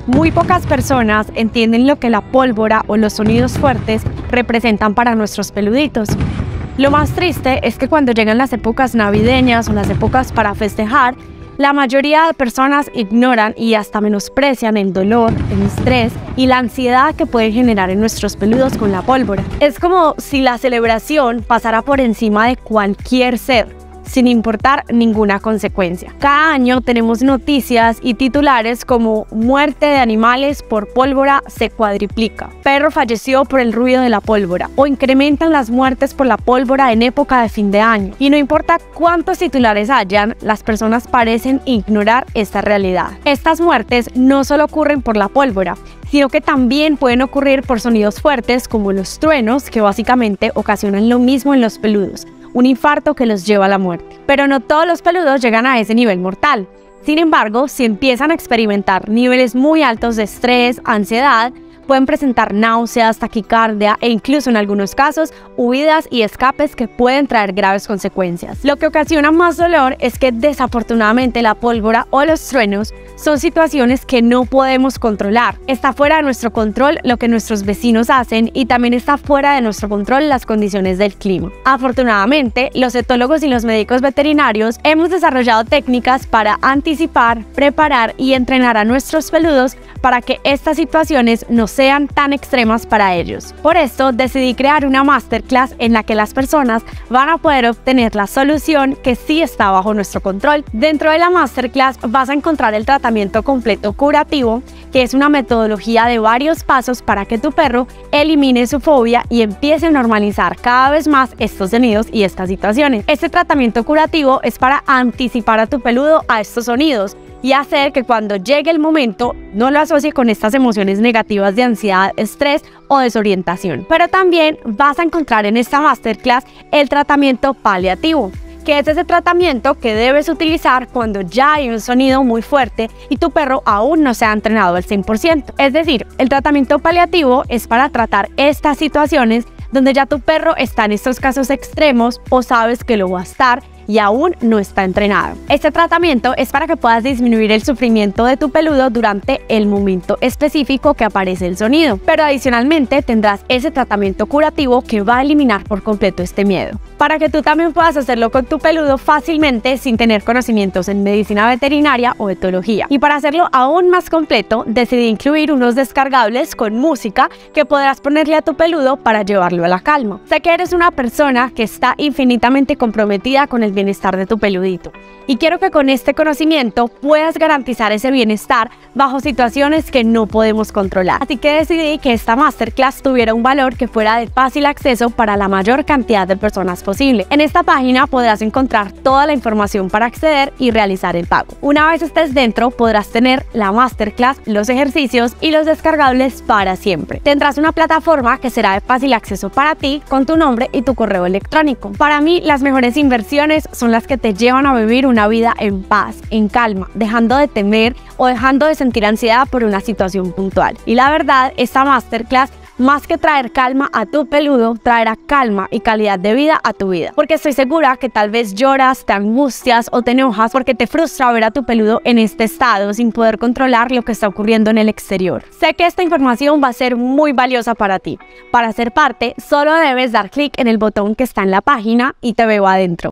Muy pocas personas entienden lo que la pólvora o los sonidos fuertes representan para nuestros peluditos. Lo más triste es que cuando llegan las épocas navideñas o las épocas para festejar, la mayoría de personas ignoran y hasta menosprecian el dolor, el estrés y la ansiedad que pueden generar en nuestros peludos con la pólvora. Es como si la celebración pasara por encima de cualquier ser, sin importar ninguna consecuencia. Cada año tenemos noticias y titulares como muerte de animales por pólvora se cuadriplica, perro falleció por el ruido de la pólvora, o incrementan las muertes por la pólvora en época de fin de año. Y no importa cuántos titulares hayan, las personas parecen ignorar esta realidad. Estas muertes no solo ocurren por la pólvora, sino que también pueden ocurrir por sonidos fuertes como los truenos, que básicamente ocasionan lo mismo en los peludos, un infarto que los lleva a la muerte. Pero no todos los peludos llegan a ese nivel mortal. Sin embargo, si empiezan a experimentar niveles muy altos de estrés, ansiedad, pueden presentar náuseas, taquicardia e incluso en algunos casos huidas y escapes que pueden traer graves consecuencias. Lo que ocasiona más dolor es que desafortunadamente la pólvora o los truenos son situaciones que no podemos controlar. Está fuera de nuestro control lo que nuestros vecinos hacen y también está fuera de nuestro control las condiciones del clima. Afortunadamente, los etólogos y los médicos veterinarios hemos desarrollado técnicas para anticipar, preparar y entrenar a nuestros peludos para que estas situaciones no sean tan extremas para ellos. Por esto decidí crear una masterclass en la que las personas van a poder obtener la solución que sí está bajo nuestro control. Dentro de la masterclass vas a encontrar el tratamiento completo curativo, que es una metodología de varios pasos para que tu perro elimine su fobia y empiece a normalizar cada vez más estos sonidos y estas situaciones. Este tratamiento curativo es para anticipar a tu peludo a estos sonidos y hacer que cuando llegue el momento no lo asocie con estas emociones negativas de ansiedad, estrés o desorientación. Pero también vas a encontrar en esta masterclass el tratamiento paliativo, que es ese tratamiento que debes utilizar cuando ya hay un sonido muy fuerte y tu perro aún no se ha entrenado al 100%. Es decir, el tratamiento paliativo es para tratar estas situaciones donde ya tu perro está en estos casos extremos o sabes que lo va a estar y aún no está entrenado. Este tratamiento es para que puedas disminuir el sufrimiento de tu peludo durante el momento específico que aparece el sonido, pero adicionalmente tendrás ese tratamiento curativo que va a eliminar por completo este miedo, para que tú también puedas hacerlo con tu peludo fácilmente sin tener conocimientos en medicina veterinaria o etología. Y para hacerlo aún más completo, decidí incluir unos descargables con música que podrás ponerle a tu peludo para llevarlo a la calma. Sé que eres una persona que está infinitamente comprometida con el bienestar de tu peludito y quiero que con este conocimiento puedas garantizar ese bienestar bajo situaciones que no podemos controlar. Así que decidí que esta masterclass tuviera un valor que fuera de fácil acceso para la mayor cantidad de personas posible. En esta página podrás encontrar toda la información para acceder y realizar el pago. Una vez estés dentro, podrás tener la masterclass, los ejercicios y los descargables para siempre. Tendrás una plataforma que será de fácil acceso para ti con tu nombre y tu correo electrónico. Para mí, las mejores inversiones son las que te llevan a vivir una vida en paz, en calma, dejando de temer o dejando de sentir ansiedad por una situación puntual. Y la verdad, esta masterclass, más que traer calma a tu peludo, traerá calma y calidad de vida a tu vida. Porque estoy segura que tal vez lloras, te angustias o te enojas porque te frustra ver a tu peludo en este estado sin poder controlar lo que está ocurriendo en el exterior. Sé que esta información va a ser muy valiosa para ti. Para ser parte, solo debes dar clic en el botón que está en la página y te veo adentro.